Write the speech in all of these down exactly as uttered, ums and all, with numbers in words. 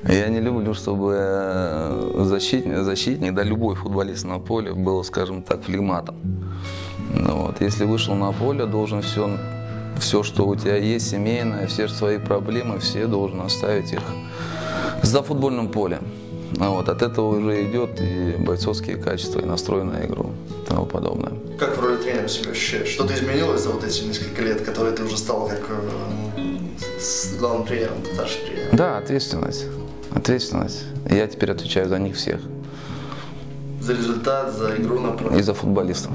Я не люблю, чтобы защитник, защитник, да любой футболист на поле был, скажем так, флегматом. Ну, вот. Если вышел на поле, должен все, все, что у тебя есть, семейное, все свои проблемы, все должен оставить их за футбольным полем. Вот. От этого уже идет и бойцовские качества, и настрой на игру, и тому подобное. Как в роли тренера себя ощущаешь? Что-то изменилось за вот эти несколько лет, которые ты уже стал как с главным тренером, старшим тренером? Да, ответственность. Ответственность. Я теперь отвечаю за них всех. За результат, за игру на поле. И за футболистов.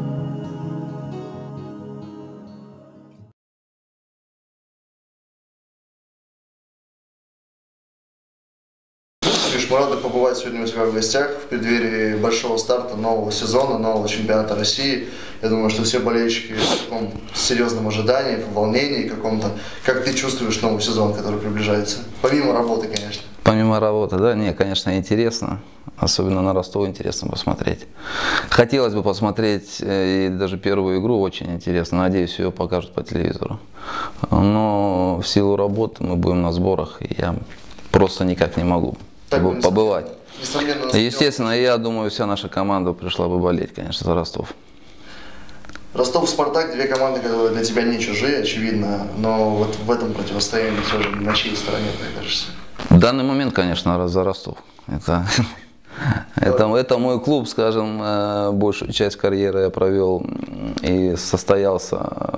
Мы рады побывать сегодня у тебя в гостях в преддверии большого старта нового сезона, нового чемпионата России. Я думаю, что все болельщики в таком серьезном ожидании, в волнении каком-то. Как ты чувствуешь новый сезон, который приближается? Помимо работы, конечно. Помимо работы, да? Не, конечно, интересно. Особенно на Ростов интересно посмотреть. Хотелось бы посмотреть и даже первую игру, очень интересно. Надеюсь, ее покажут по телевизору. Но в силу работы мы будем на сборах, и я просто никак не могу побывать. Естественно, я думаю, вся наша команда пришла бы болеть, конечно, за Ростов. Ростов, Спартак, две команды, которые для тебя не чужие, очевидно, но вот в этом противостоянии все же на чьей стороне ты окажешься? В данный момент, конечно, за Ростов. Это, это, это мой клуб, скажем, большую часть карьеры я провел и состоялся,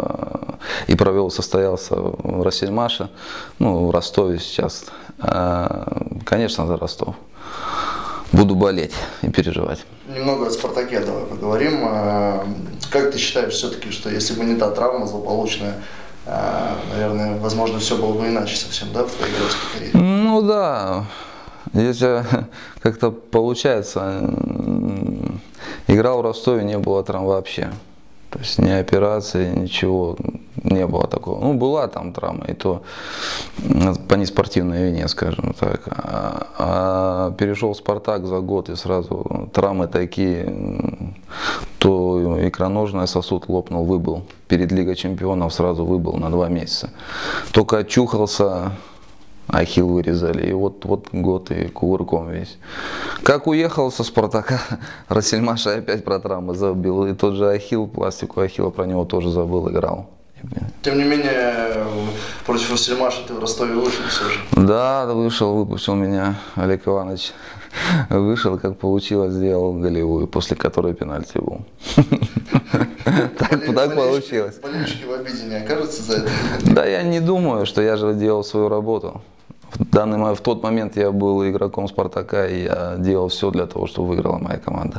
и провел, состоялся в Россельмаше, ну, в Ростове сейчас. Конечно, за Ростов. Буду болеть и переживать. Немного о «Спартаке» давай поговорим. Как ты считаешь все-таки, что если бы не та травма злополучная, наверное, возможно, все было бы иначе совсем, да, в твоей игрокской карьере? Ну да. Если как-то получается, играл в Ростове, не было травм вообще. То есть ни операции, ничего, не было такого. Ну, была там травма, и то по неспортивной вине, скажем так. А, а перешел в «Спартак» за год, и сразу травмы такие, то икроножный сосуд лопнул, выбыл. Перед Лигой чемпионов сразу выбыл на два месяца. Только очухался, ахилл вырезали, и вот, вот год и кувырком весь. Как уехал со «Спартака», Россельмаша опять про травмы забил, и тот же ахилл, пластику ахилла, про него тоже забыл, играл. Тем не менее, против Россельмаша ты в Ростове вышел все же. Да, вышел, выпустил меня Олег Иванович. Вышел, как получилось, сделал голевую, после которой пенальти был. Так получилось. Болельщики в обиде не окажутся за это? Да, я не думаю, что я же делал свою работу. В, данный, в тот момент я был игроком «Спартака», и я делал все для того, чтобы выиграла моя команда.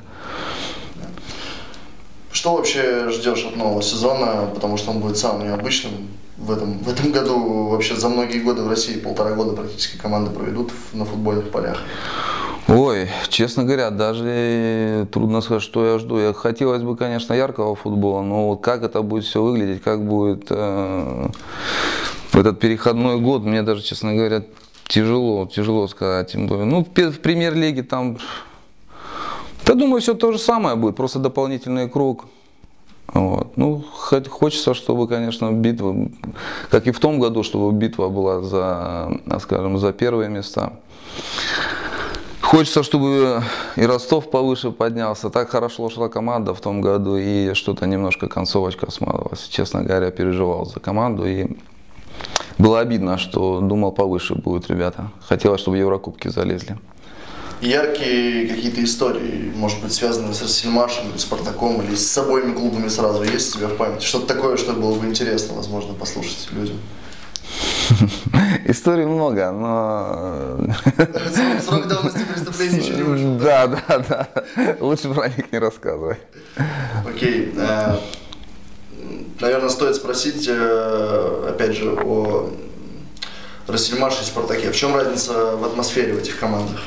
Что вообще ждешь от нового сезона, потому что он будет самым необычным в этом, в этом году? Вообще за многие годы в России, полтора года практически команды проведут на футбольных полях. Ой, честно говоря, даже трудно сказать, что я жду. Я хотелось бы, конечно, яркого футбола, но вот как это будет все выглядеть, как будет э, этот переходной год, мне даже, честно говоря, тяжело, тяжело сказать. Ну, в премьер-лиге там, я думаю, все то же самое будет, просто дополнительный круг. Вот. Ну, хоть хочется, чтобы, конечно, битва, как и в том году, чтобы битва была за, скажем, за первые места. Хочется, чтобы и Ростов повыше поднялся. Так хорошо шла команда в том году, и что-то немножко концовочка смазалась. Честно говоря, переживал за команду, и было обидно, что думал, повыше будут ребята. Хотелось, чтобы в Еврокубки залезли. Яркие какие-то истории, может быть, связанные с Россельмашем, или «Спартаком», или с обоими клубами сразу есть у тебя в памяти? Что-то такое, что было бы интересно, возможно, послушать людям? Историй много, но... Срок давности преступления еще не вышел. Да, да, да. Лучше про них не рассказывай. Окей. Наверное, стоит спросить, опять же, о Россельмаше и «Спартаке». В чем разница в атмосфере в этих командах?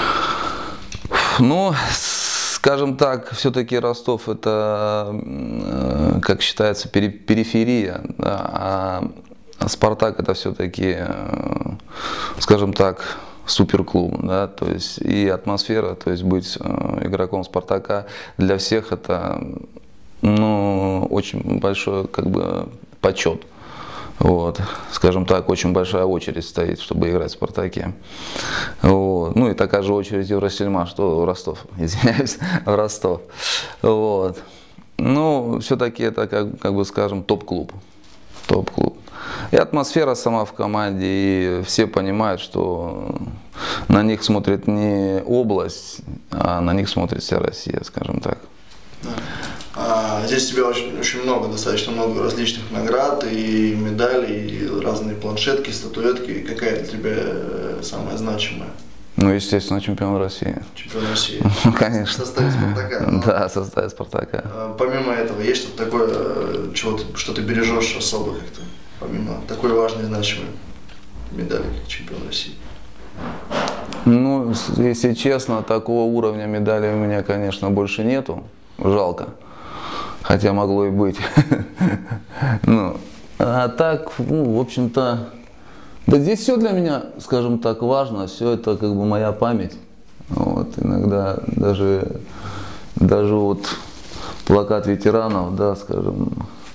Ну, скажем так, все-таки Ростов это, как считается, периферия, да, а «Спартак» это все-таки, скажем так, суперклуб, да, то есть и атмосфера, то есть быть игроком «Спартака» для всех это, ну, очень большой, как бы, почет. Вот, скажем так, очень большая очередь стоит, чтобы играть в «Спартаке». Вот. Ну и такая же очередь и в Россельма, что в Ростов, извиняюсь, в Ростов. Вот. Ну, все-таки это, как, как бы скажем, топ-клуб. Топ-клуб. И атмосфера сама в команде, и все понимают, что на них смотрит не область, а на них смотрит вся Россия, скажем так. А, здесь у тебя очень, очень много, достаточно много различных наград и медалей, и разные планшетки, статуэтки. Какая для тебя самая значимая? Ну, естественно, чемпион России. Чемпион России. Ну, конечно. В составе «Спартака». Но, да, в составе «Спартака». Помимо этого, есть что-то такое, чего ты, что ты бережешь особо как-то, помимо такой важной, значимой медали, как чемпион России? Ну, если честно, такого уровня медали у меня, конечно, больше нету. Жалко. Хотя могло и быть. ну, а так, ну, в общем-то, да здесь все для меня, скажем так, важно. Все это как бы моя память. Вот, иногда даже, даже вот плакат ветеранов, да, скажем,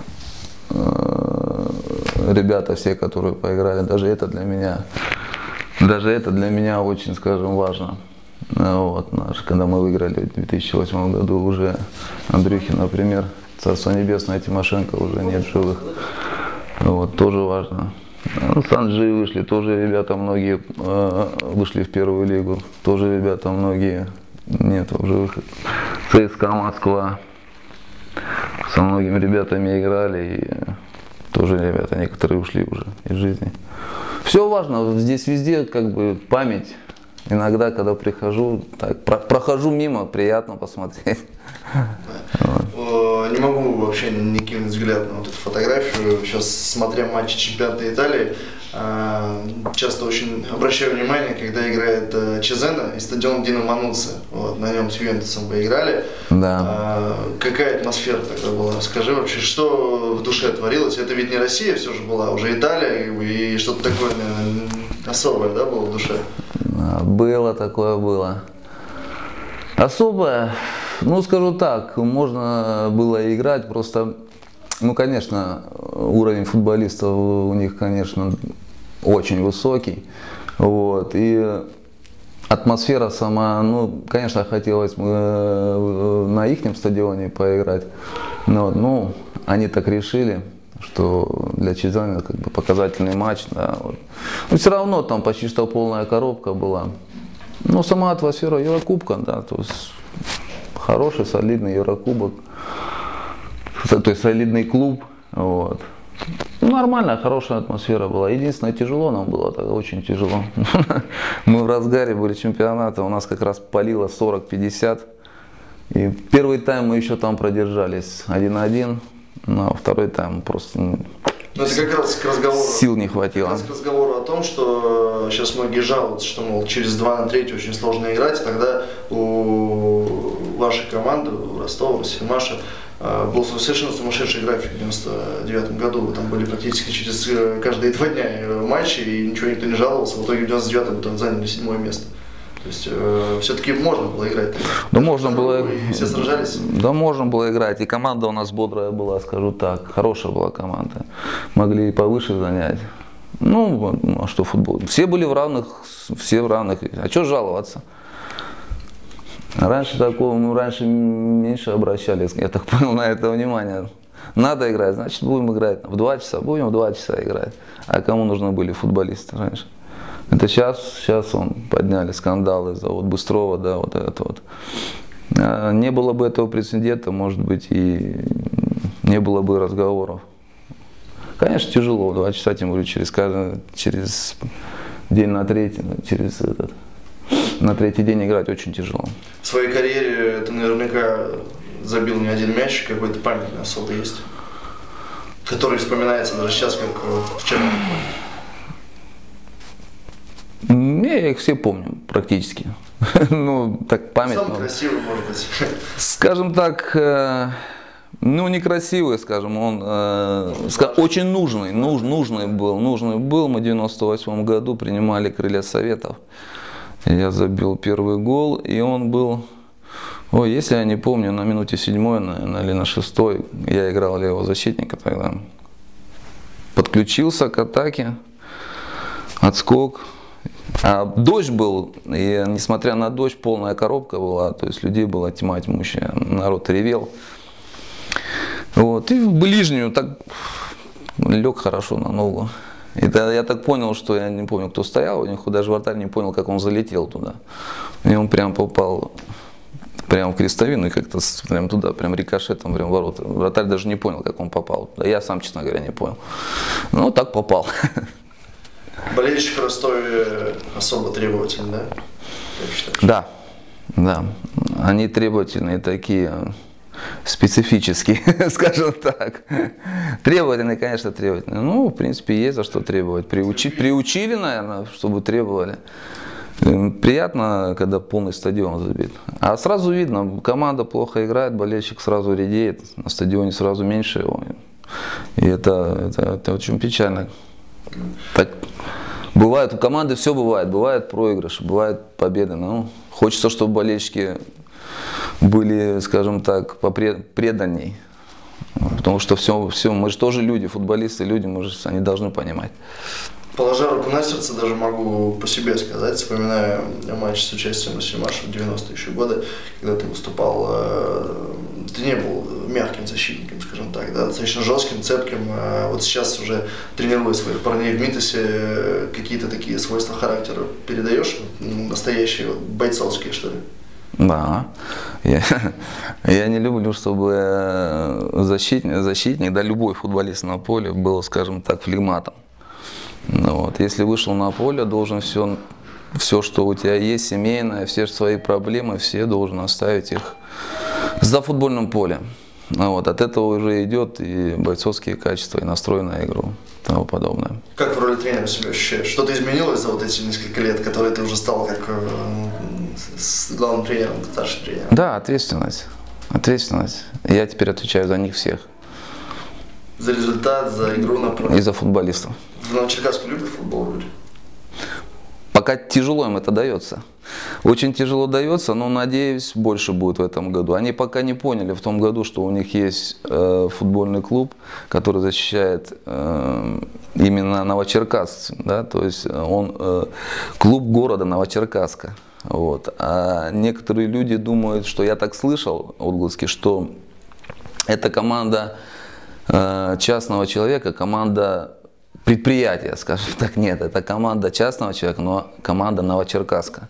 э, ребята все, которые поиграли, даже это для меня, даже это для меня очень, скажем, важно. Вот, наш, когда мы выиграли в две тысячи восьмом году уже Андрюхи, например, Царство Небесное, Тимошенко уже нет живых. Вот, тоже важно. Ну, Санджи вышли, тоже ребята многие э, вышли в первую лигу, тоже ребята многие нет в живых. ЦСКА Москва со многими ребятами играли, и тоже ребята некоторые ушли уже из жизни. Все важно, здесь везде как бы память. Иногда, когда прихожу, так, про, прохожу мимо, приятно посмотреть. Вот. Не могу вообще не кинуть взгляд на вот эту фотографию. Сейчас, смотря матчи чемпионата Италии, часто очень обращаю внимание, когда играет Чезена и стадион Дино Мануцци. Вот, на нем с Ювентусом вы играли. Да. Какая атмосфера тогда была? Скажи вообще, что в душе творилось? Это ведь не Россия все же была, уже Италия, и что-то такое особое, да, было в душе? Было такое, было. Особое, ну скажу так, можно было играть, просто, ну конечно, уровень футболистов у них, конечно, очень высокий. Вот, и атмосфера сама, ну, конечно, хотелось на ихнем стадионе поиграть, но ну, они так решили, что для Чезена как бы показательный матч, да, вот. Но все равно там почти что полная коробка была. Но сама атмосфера Еврокубка, да, то есть хороший, солидный Еврокубок, то есть солидный клуб, вот. Нормальная, хорошая атмосфера была. Единственное, тяжело нам было, тогда очень тяжело. Мы в разгаре были чемпионата, у нас как раз палило сорок пятьдесят. И первый тайм мы еще там продержались один-один. Но второй тайм просто ну, это как раз к разговору, сил не хватило. Как раз к разговору о том, что сейчас многие жалуются, что, мол, через два на треть очень сложно играть. Тогда у вашей команды, у Ростова, Сельмаша, был совершенно сумасшедший график в девяносто девятом году. Вы там были практически через каждые два дня матчи, и ничего никто не жаловался. В итоге в девяносто девятом там заняли седьмое место. То есть э, все-таки можно было играть. Да можно было. И все сражались. Да можно было играть. И команда у нас бодрая была, скажу так. Хорошая была команда. Могли и повыше занять. Ну, а что футбол? Все были в равных, все в равных. А что жаловаться? Раньше такого, ну раньше меньше обращались, я так понял, на это внимание. Надо играть, значит будем играть. В два часа будем в два часа играть. А кому нужны были футболисты раньше? Это сейчас, сейчас он подняли скандалы за вот Быстрова, да, вот это вот. А не было бы этого прецедента, может быть, и не было бы разговоров. Конечно, тяжело, два часа, тем более через, через день на третий, через этот, на третий день играть очень тяжело. В своей карьере ты наверняка забил не один мяч, какой-то памятный особо есть, который вспоминается даже сейчас, как вчера. Я их все помню практически. Ну, так память. Самый красивый, может быть. Скажем так, э, ну некрасивый, скажем, он э, ска очень нужный, нуж нужный был, нужный был. Мы в девяносто восьмом году принимали Крылья Советов. Я забил первый гол, и он был, ой, если я не помню, на минуте седьмой, наверное, или на шестой. Я играл левого защитника тогда. подключился к атаке, отскок. А дождь был, и несмотря на дождь, полная коробка была, то есть людей была тьма тьмущая, народ ревел. Вот, и в ближнюю так лег хорошо на ногу. И тогда я так понял, что я не помню, кто стоял, у них даже вратарь не понял, как он залетел туда. И он прям попал прям в крестовину и как-то прям туда, прям рикошетом, прям в ворота. Вратарь даже не понял, как он попал. Да я сам, честно говоря, не понял. Ну, так попал. Болельщик в Ростове особо требовательный, да? Да, да. Они требовательные такие, специфические, скажем так. Требовательные, конечно, требовательные. Ну, в принципе, есть за что требовать. Приучи, приучили, наверное, чтобы требовали. Приятно, когда полный стадион забит. А сразу видно, команда плохо играет, болельщик сразу редеет, на стадионе сразу меньше его. И это, это, это очень печально. Так, бывает, у команды все бывает. Бывает проигрыш, бывает победы. Ну, хочется, чтобы болельщики были, скажем так, преданней. Потому что все, все, мы же тоже люди, футболисты, люди, мы же, они должны понимать. Положа руку на сердце, даже могу по себе сказать, вспоминаю матч с участием Васильмаша в девяностые еще годы, когда ты выступал, ты не был мягким защитником, скажем так, да, достаточно жестким, цепким. Вот сейчас уже тренируя своих парней в Митосе, какие-то такие свойства характера передаешь, настоящие, вот, бойцовские, что ли? Да, я, я не люблю, чтобы защитник, защитник, да, любой футболист на поле был, скажем так, флегматом. Вот. Если вышел на поле, должен все, все, что у тебя есть, семейное, все свои проблемы, все должен оставить их за футбольным полем. Вот. От этого уже идет и бойцовские качества, и настрой на игру, и тому подобное. Как в роли тренера себя ощущаешь? Что-то изменилось за вот эти несколько лет, которые ты уже стал как с главным тренером, старшим тренером? Да, ответственность. Ответственность. Я теперь отвечаю за них всех. За результат, за игру на поле. И за футболистов. В Новочеркасске любят футбол люди? Пока тяжело им это дается. Очень тяжело дается, но, надеюсь, больше будет в этом году. Они пока не поняли в том году, что у них есть э, футбольный клуб, который защищает э, именно Новочеркасск. Да? То есть он э, клуб города Новочеркасска. Вот. А некоторые люди думают, что я так слышал отголоски, что это команда э, частного человека, команда предприятия, скажем так. Нет, это команда частного человека, но команда Новочеркасска.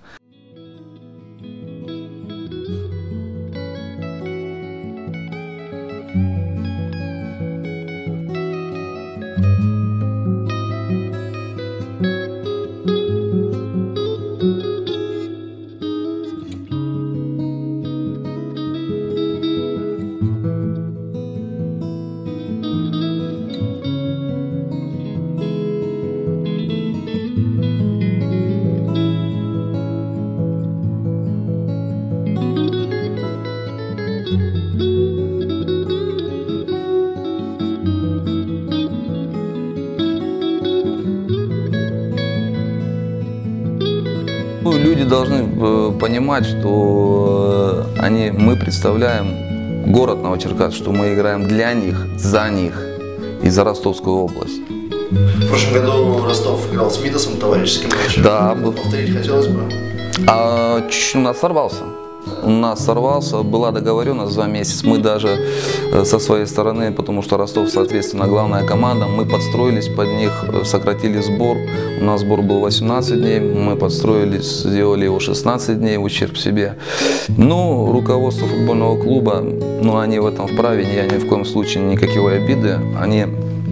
Люди должны понимать, что они, мы представляем город Новочеркасск, что мы играем для них, за них и за Ростовскую область. В прошлом году Ростов играл с Митосом товарищеским матчем. Да, был. Повторить хотелось бы. А у нас сорвался. У нас сорвался, была договоренность за месяц. Мы даже со своей стороны, потому что Ростов, соответственно, главная команда, мы подстроились под них, сократили сбор. У нас сбор был восемнадцать дней, мы подстроились, сделали его шестнадцать дней в ущерб себе. Ну, руководство футбольного клуба, ну, они в этом вправе, я ни в коем случае никакой обиды. Они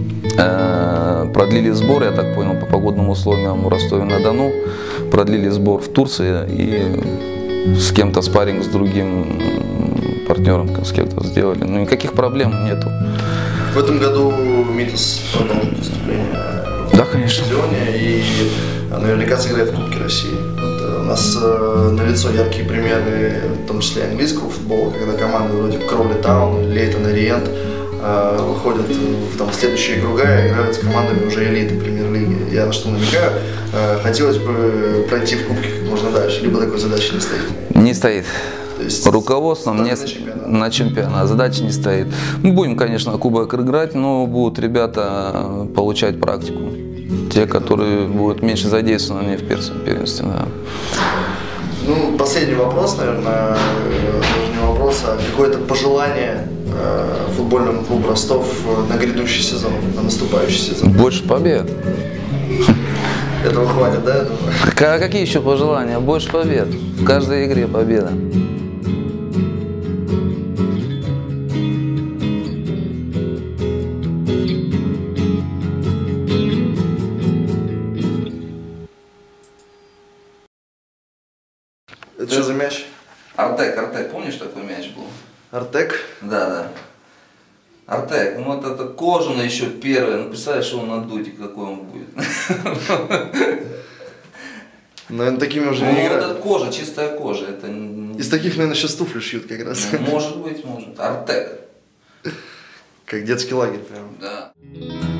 э, продлили сбор, я так понял, по погодным условиям в Ростове-на-Дону, продлили сбор в Турции и с кем-то спарринг с другим партнером, с кем-то сделали. Ну, никаких проблем нету. В этом году Митос продолжит выступление да, конечно. в стадионе и наверняка сыграет в Кубке России. Вот, у нас э, налицо яркие примеры, в том числе английского футбола, когда команды вроде Кроули Таун, Лейтон Ориент э, выходят в там, следующие круга и играют с командами уже элиты премьер-лиги. Я на что намекаю, э, хотелось бы пройти в Кубке как можно дальше, либо такой задачи не стоит? Не стоит. То есть Руководством не, на чемпионат. на чемпионат. Задача не стоит. Мы будем, конечно, кубок играть, но будут ребята получать практику. Те, которые будут меньше задействованы в первом первенстве. Да. Ну, последний вопрос, наверное, даже не вопрос, а какое-то пожелание э, футбольному клубу Ростов на грядущий сезон, на наступающий сезон. Больше побед. Этого хватит, да? А какие еще пожелания? Больше побед. В каждой игре победа. Это что за мяч? Артек, Артек, помнишь, такой мяч был? Артек? Да, да. Артек, ну вот это кожаный еще первый, ну представляешь, он на дуте, какой он будет. Наверное, такими уже Ну не вот играют. это кожа, чистая кожа, это... Из таких, наверное, сейчас туфли шьют как раз. Может быть, может. Артек. Как детский лагерь прям. Да.